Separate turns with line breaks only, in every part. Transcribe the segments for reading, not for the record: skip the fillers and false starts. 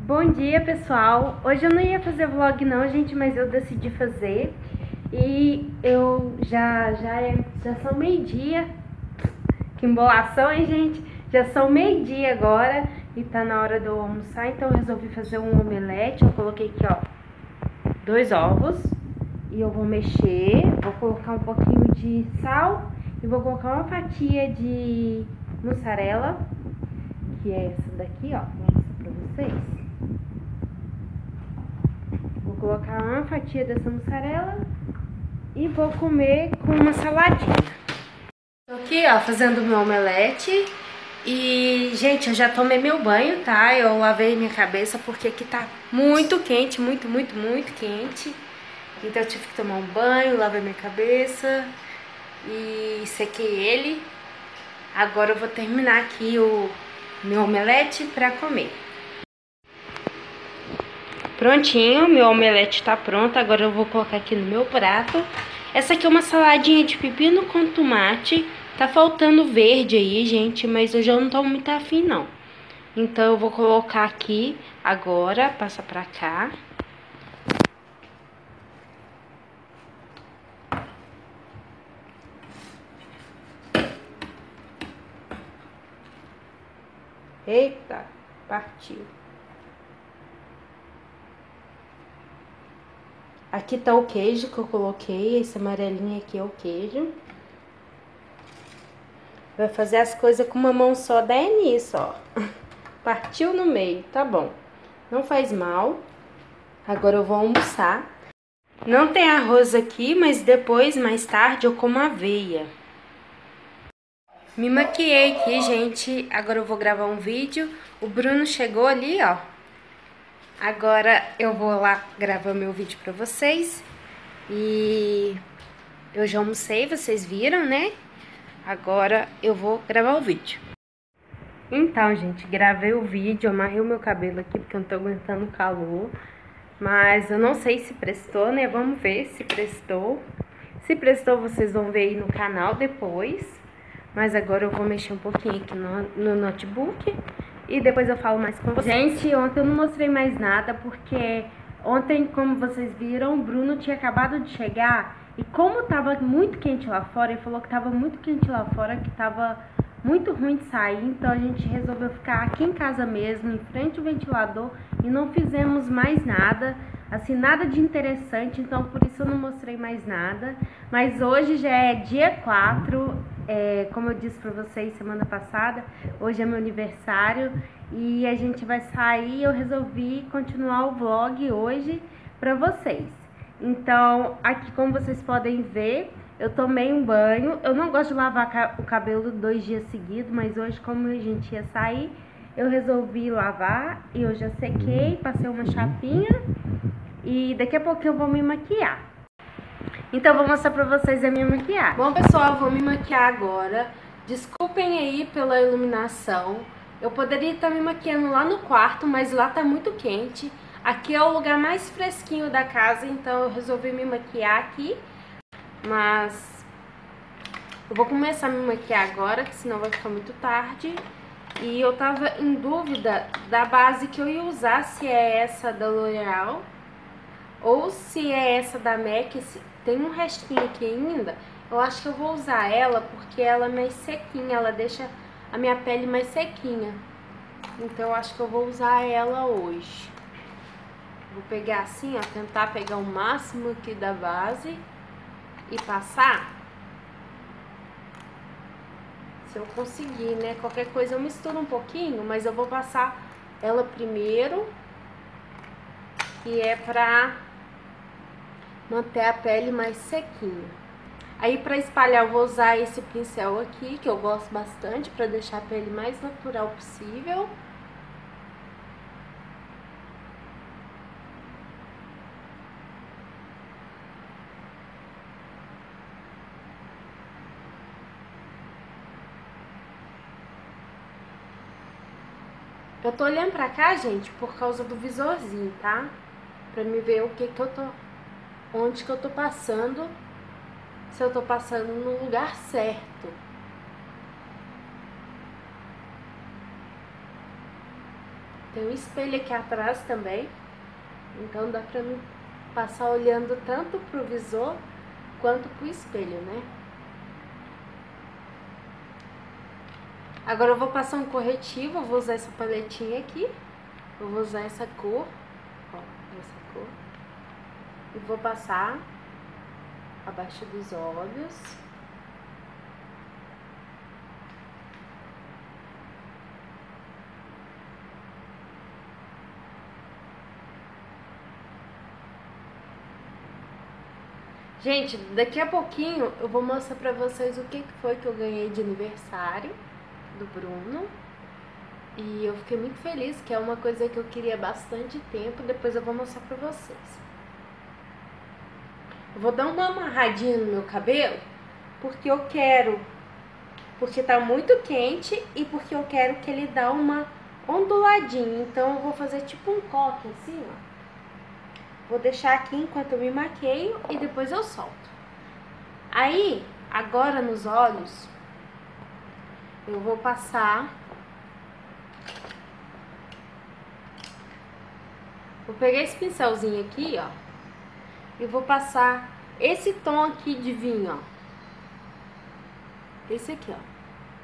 Bom dia, pessoal. Hoje eu não ia fazer vlog não, gente, mas eu decidi fazer. E eu já são meio-dia. Que embolação, hein, gente? Já são meio-dia agora e tá na hora de eu almoçar, então eu resolvi fazer um omelete. Eu coloquei aqui, ó, 2 ovos e eu vou mexer, vou colocar um pouquinho de sal e vou colocar uma fatia de mussarela, que é essa daqui, ó, vou mostrar pra vocês. Vou colocar uma fatia dessa mussarela e vou comer com uma saladinha. Tô aqui, ó, fazendo meu omelete. E, gente, eu já tomei meu banho, tá? Eu lavei minha cabeça porque aqui tá muito quente, muito quente. Então eu tive que tomar um banho, lavei minha cabeça e sequei ele. Agora eu vou terminar aqui o meu omelete pra comer. Prontinho, meu omelete tá pronto. Agora eu vou colocar aqui no meu prato. Essa aqui é uma saladinha de pepino com tomate. Tá faltando verde aí, gente, mas hoje eu não tô muito afim, não. Então eu vou colocar aqui agora, passa pra cá. Eita, partiu. Aqui tá o queijo que eu coloquei, esse amarelinho aqui é o queijo. Vai fazer as coisas com uma mão só, dá é nisso, ó. Partiu no meio, tá bom. Não faz mal. Agora eu vou almoçar. Não tem arroz aqui, mas depois, mais tarde, eu como aveia. Me maquiei aqui, gente. Agora eu vou gravar um vídeo. O Bruno chegou ali, ó. Agora eu vou lá gravar meu vídeo pra vocês. E eu já almocei, vocês viram, né? Agora eu vou gravar o vídeo. Então, gente, gravei o vídeo, amarrei o meu cabelo aqui porque eu não tô aguentando o calor. Mas eu não sei se prestou, né? Vamos ver se prestou. Se prestou, vocês vão ver aí no canal depois. Mas agora eu vou mexer um pouquinho aqui no notebook e depois eu falo mais com vocês. Gente, ontem eu não mostrei mais nada porque ontem, como vocês viram, o Bruno tinha acabado de chegar. E como tava muito quente lá fora, ele falou que tava muito quente lá fora, que tava muito ruim de sair, então a gente resolveu ficar aqui em casa mesmo, em frente ao ventilador, e não fizemos mais nada, assim, nada de interessante, então por isso eu não mostrei mais nada. Mas hoje já é dia 4, como eu disse pra vocês semana passada, hoje é meu aniversário, e a gente vai sair, eu resolvi continuar o vlog hoje pra vocês. Então, aqui como vocês podem ver, eu tomei um banho. Eu não gosto de lavar o cabelo 2 dias seguidos, mas hoje, como a gente ia sair, eu resolvi lavar. E eu já sequei, passei uma chapinha e daqui a pouco eu vou me maquiar. Então, eu vou mostrar pra vocês a minha maquiagem. Bom, pessoal, eu vou me maquiar agora. Desculpem aí pela iluminação. Eu poderia estar me maquiando lá no quarto, mas lá tá muito quente. Aqui é o lugar mais fresquinho da casa, então eu resolvi me maquiar aqui. Mas eu vou começar a me maquiar agora, que senão vai ficar muito tarde. E eu tava em dúvida da base que eu ia usar, se é essa da L'Oreal ou se é essa da MAC. Tem um restinho aqui ainda. Eu acho que eu vou usar ela porque ela é mais sequinha, ela deixa a minha pele mais sequinha. Então eu acho que eu vou usar ela hoje. Vou pegar assim, ó, tentar pegar o máximo aqui da base e passar. Se eu conseguir, né? Qualquer coisa eu misturo um pouquinho, mas eu vou passar ela primeiro, que é pra manter a pele mais sequinha. Aí pra espalhar eu vou usar esse pincel aqui, que eu gosto bastante, pra deixar a pele mais natural possível. Eu tô olhando pra cá, gente, por causa do visorzinho, tá? Pra me ver o que que eu tô... onde que eu tô passando. Se eu tô passando no lugar certo. Tem um espelho aqui atrás também, então dá pra mim passar olhando tanto pro visor quanto pro espelho, né? Agora eu vou passar um corretivo, eu vou usar essa paletinha aqui, eu vou usar essa cor, ó, essa cor, e vou passar abaixo dos olhos. Gente, daqui a pouquinho eu vou mostrar pra vocês o que foi que eu ganhei de aniversário do Bruno. E eu fiquei muito feliz, que é uma coisa que eu queria há bastante tempo. Depois eu vou mostrar pra vocês. Eu vou dar uma amarradinha no meu cabelo, porque eu quero, porque tá muito quente e porque eu quero que ele dá uma onduladinha. Então eu vou fazer tipo um coque assim, ó. Vou deixar aqui enquanto eu me maqueio e depois eu solto. Aí, agora nos olhos, eu vou passar... Vou pegar esse pincelzinho aqui, ó, e vou passar esse tom aqui de vinho, ó. Esse aqui, ó.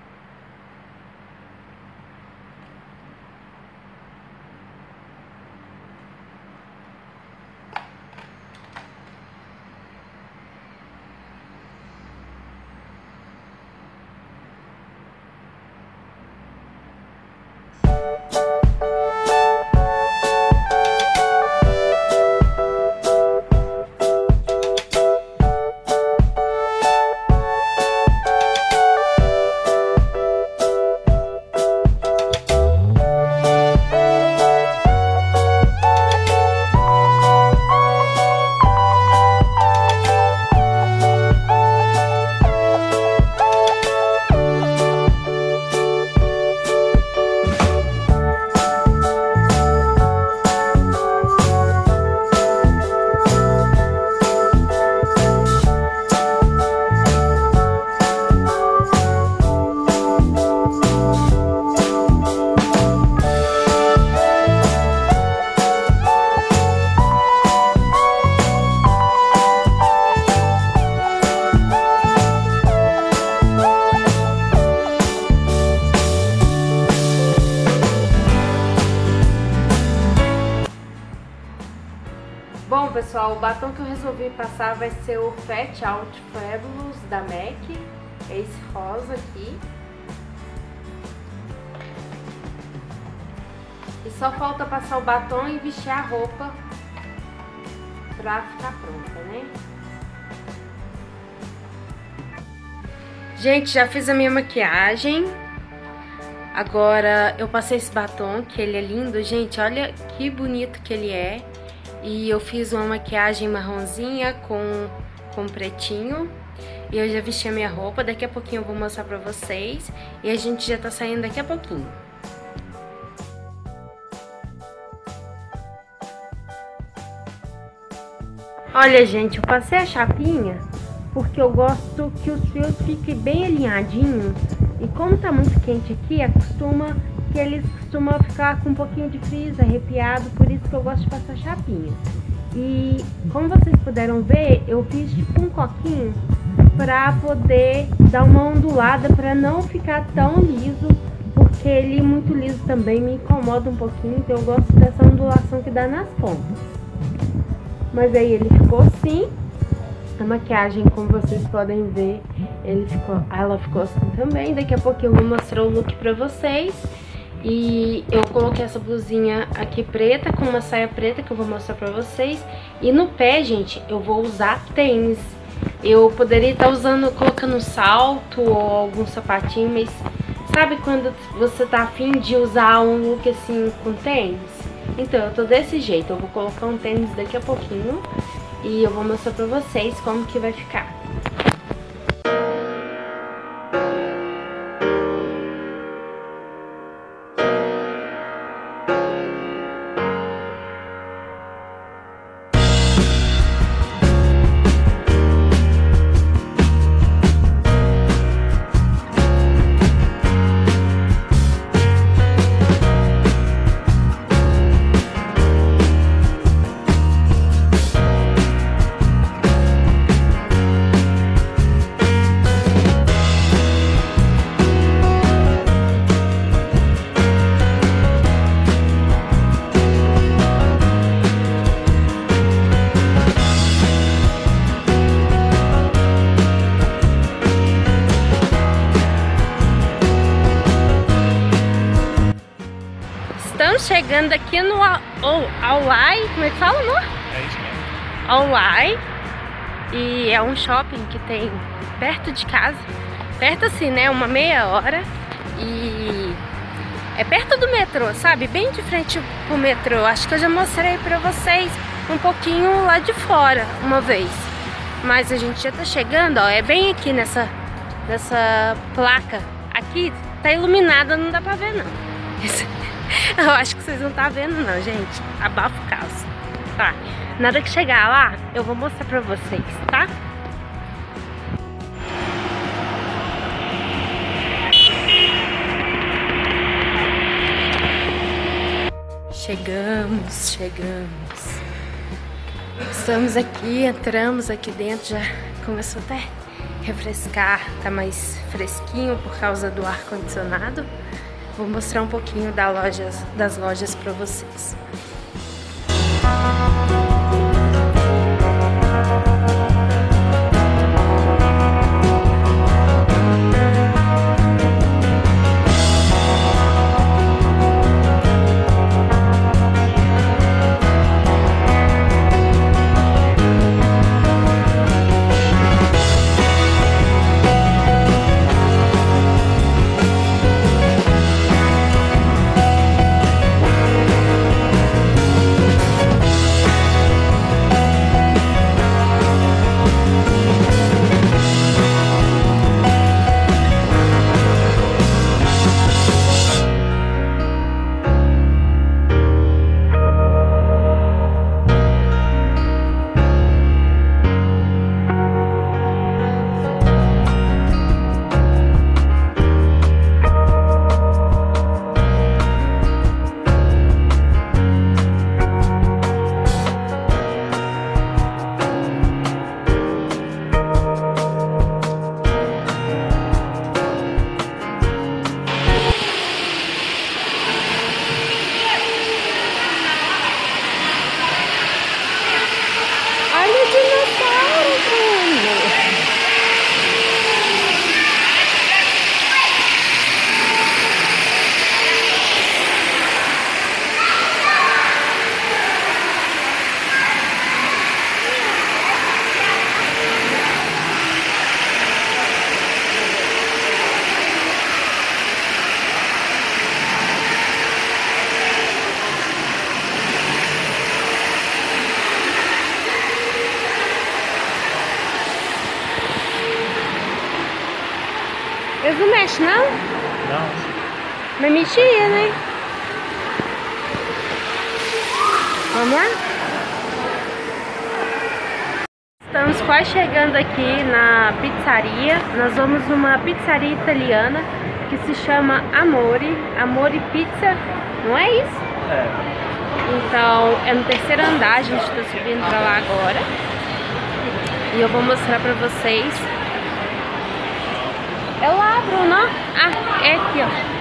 Bom, pessoal, o batom que eu resolvi passar vai ser o Fat Out Fabulous da MAC. É esse rosa aqui. E só falta passar o batom e vestir a roupa pra ficar pronta, né? Gente, já fiz a minha maquiagem. Agora eu passei esse batom, que ele é lindo. Gente, olha que bonito que ele é. E eu fiz uma maquiagem marronzinha com pretinho. E eu já vesti a minha roupa. Daqui a pouquinho eu vou mostrar pra vocês. E a gente já tá saindo daqui a pouquinho. Olha, gente, eu passei a chapinha porque eu gosto que os fios fiquem bem alinhadinhos. E como tá muito quente aqui, eles costumam ficar com um pouquinho de frizz, arrepiado, por isso que eu gosto de passar chapinha. E como vocês puderam ver, eu fiz tipo um coquinho pra poder dar uma ondulada, pra não ficar tão liso, porque ele muito liso também me incomoda um pouquinho, então eu gosto dessa ondulação que dá nas pontas. Mas aí ele ficou assim. A maquiagem, como vocês podem ver, ela ficou assim também. Daqui a pouco eu vou mostrar o look pra vocês. E eu coloquei essa blusinha aqui preta com uma saia preta que eu vou mostrar pra vocês. E no pé, gente, eu vou usar tênis. Eu poderia estar colocando salto ou algum sapatinho, mas sabe quando você tá afim de usar um look assim com tênis? Então eu tô desse jeito, eu vou colocar um tênis daqui a pouquinho e eu vou mostrar pra vocês como que vai ficar. chegando aqui no Aulai, como é que fala, amor?
É isso mesmo.
Aulai. E é um shopping que tem perto de casa. Perto assim, né? Uma meia hora. E é perto do metrô, sabe? Bem de frente pro metrô. Acho que eu já mostrei pra vocês um pouquinho lá de fora uma vez. Mas a gente já tá chegando, ó. É bem aqui nessa placa. Aqui tá iluminada, não dá pra ver não. Eu acho que vocês não tá vendo não, gente. Abafa o caso. Tá. Na hora que chegar lá, eu vou mostrar pra vocês, tá? Chegamos. Estamos aqui, entramos aqui dentro, já começou até a refrescar, tá mais fresquinho por causa do ar-condicionado. Vou mostrar um pouquinho das lojas pra vocês. Eles não mexem, não?
Não.
Mas mexia, né? Vamos lá? Estamos quase chegando aqui na pizzaria. Nós vamos numa pizzaria italiana que se chama Amore Pizza, não é isso?
É.
Então, é no terceiro andar, a gente está subindo pra lá agora. E eu vou mostrar pra vocês. É lá, Bruno. Ah, é aqui, ó.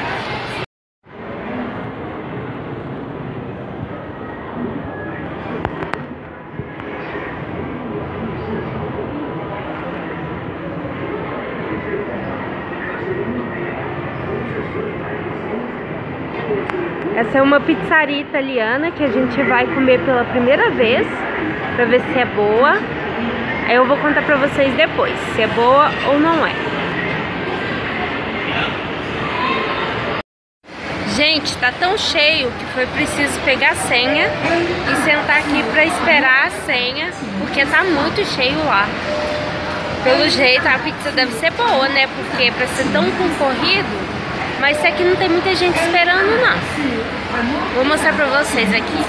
Essa é uma pizzaria italiana que a gente vai comer pela primeira vez, pra ver se é boa. Aí eu vou contar pra vocês depois, se é boa ou não é. Gente, tá tão cheio que foi preciso pegar a senha e sentar aqui pra esperar a senha, porque tá muito cheio lá. Pelo jeito a pizza deve ser boa, né? Porque pra ser tão concorrido, mas isso aqui não tem muita gente esperando, não. Vou mostrar pra vocês aqui.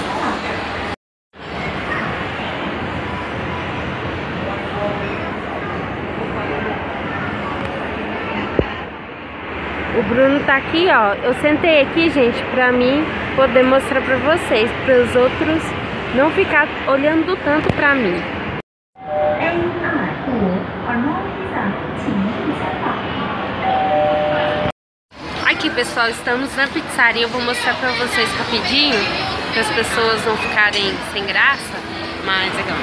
O Bruno tá aqui, ó. Eu sentei aqui, gente, pra mim poder mostrar pra vocês, para os outros não ficar olhando tanto pra mim. Aqui, pessoal, estamos na pizzaria. Eu vou mostrar pra vocês rapidinho, para as pessoas não ficarem sem graça, mas legal.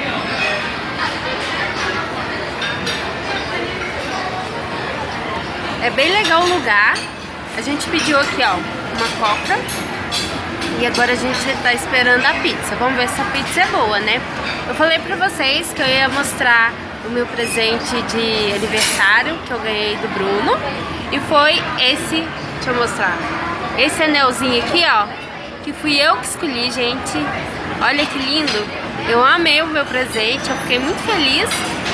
É bem legal o lugar. A gente pediu aqui, ó, uma coca E agora a gente tá esperando a pizza. Vamos ver se a pizza é boa, né? Eu falei pra vocês que eu ia mostrar o meu presente de aniversário que eu ganhei do Bruno. E foi esse, deixa eu mostrar, esse anelzinho aqui, ó, que fui eu que escolhi, gente. Olha que lindo. Eu amei o meu presente, eu fiquei muito feliz.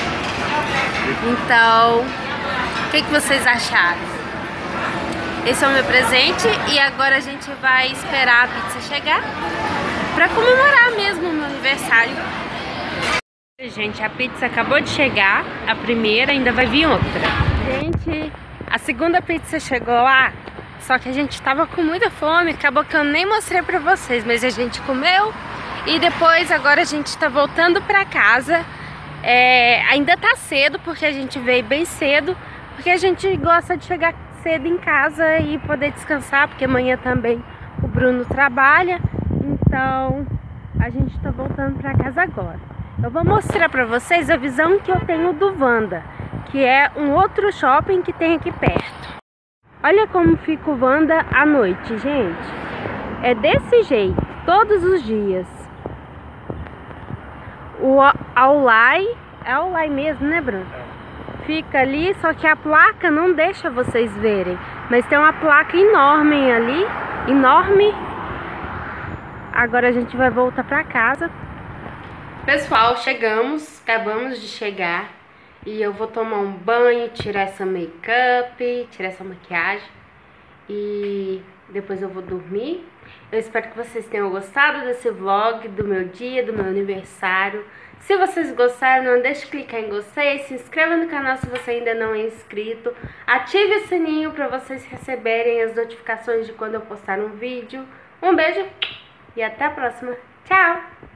Então, o que vocês acharam? Esse é o meu presente e agora a gente vai esperar a pizza chegar pra comemorar mesmo o meu aniversário. Gente, a pizza acabou de chegar, a primeira, ainda vai vir outra. Gente, a segunda pizza chegou lá, só que a gente tava com muita fome, acabou que eu nem mostrei pra vocês, mas a gente comeu e depois agora a gente tá voltando pra casa. Ainda tá cedo, porque a gente veio bem cedo, porque a gente gosta de chegar cedo em casa e poder descansar, porque amanhã também o Bruno trabalha, então a gente tá voltando pra casa agora. Eu vou mostrar pra vocês a visão que eu tenho do Wanda, que é um outro shopping que tem aqui perto. Olha como fica o Wanda à noite, gente. É desse jeito, todos os dias. O Aulai, é Aulai mesmo, né, Bruno? Fica ali, só que a placa não deixa vocês verem. Mas tem uma placa enorme ali, enorme. Agora a gente vai voltar pra casa. Pessoal, chegamos, acabamos de chegar. E eu vou tomar um banho, tirar essa make-up, tirar essa maquiagem. E depois eu vou dormir. Eu espero que vocês tenham gostado desse vlog, do meu dia, do meu aniversário. Se vocês gostaram, não deixe de clicar em gostei, se inscreva no canal se você ainda não é inscrito. Ative o sininho para vocês receberem as notificações de quando eu postar um vídeo. Um beijo e até a próxima. Tchau!